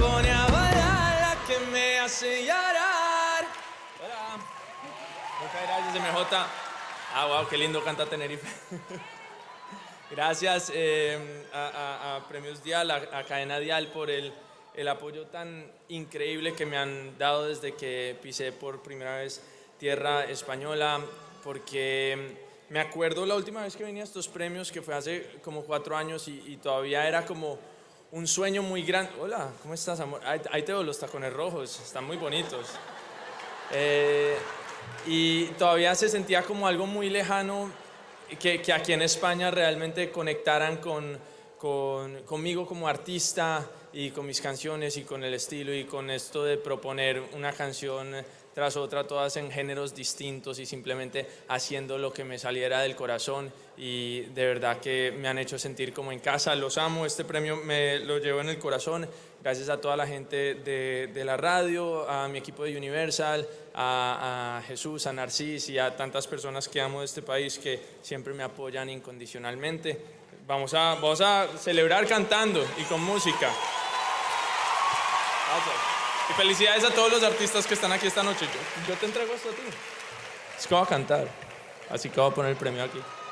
pone a bailar, la que me hace llorar. Hola. Muchas gracias, MJ. Wow, qué lindo canta Tenerife. Gracias a Premios Dial, a Cadena Dial por el apoyo tan increíble que me han dado desde que pisé por primera vez tierra española, porque me acuerdo la última vez que venía a estos premios, que fue hace como 4 años, y todavía era como un sueño muy grande. Hola, ¿cómo estás, amor? Ahí te veo los tacones rojos, están muy bonitos. Y todavía se sentía como algo muy lejano, que aquí en España realmente conectaran conmigo como artista y con mis canciones y con el estilo y con esto de proponer una canción tras otra, todas en géneros distintos y simplemente haciendo lo que me saliera del corazón, y de verdad que me han hecho sentir como en casa. Los amo, este premio me lo llevo en el corazón. Gracias a toda la gente de la radio, a mi equipo de Universal, a Jesús, a Narcis y a tantas personas que amo de este país que siempre me apoyan incondicionalmente. Vamos a celebrar cantando y con música. Gracias. Y felicidades a todos los artistas que están aquí esta noche. Yo te entrego esto a ti. Es que voy a cantar, así que voy a poner el premio aquí.